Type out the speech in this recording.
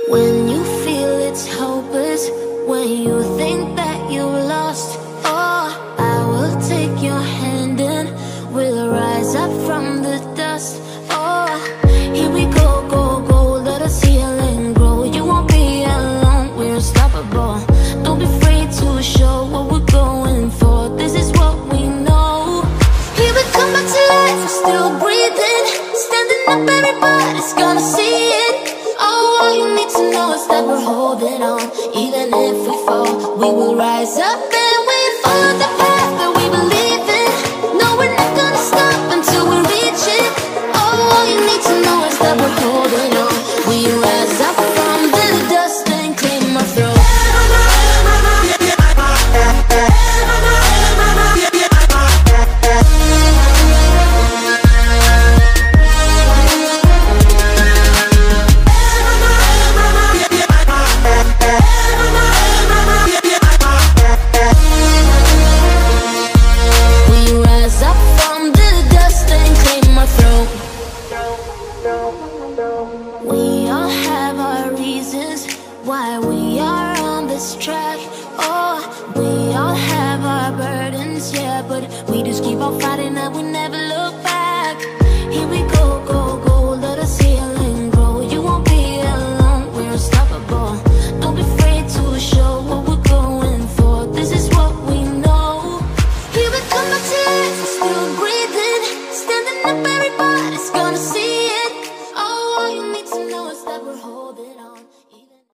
When you feel it's hopeless, when you think that you lost, oh, I will take your hand and we'll rise up from the dust. Oh, here we go, go, go, let us heal and grow. You won't be alone, we're unstoppable. Don't be afraid to show what we're going for. This is what we know. Here we come back to life, we're still breathing. Standing up, everybody's gonna see it. Oh, all you need to know is that we're holding on. Even if we fall, we will rise up and we follow the path that we believe in. No, we're not gonna stop until we reach it. Oh, all you need to know is that we're holding on. We rise up from the dust and claim our throne. We all have our reasons why we are on this track. Oh, we all have our burdens, yeah, but we just keep on fighting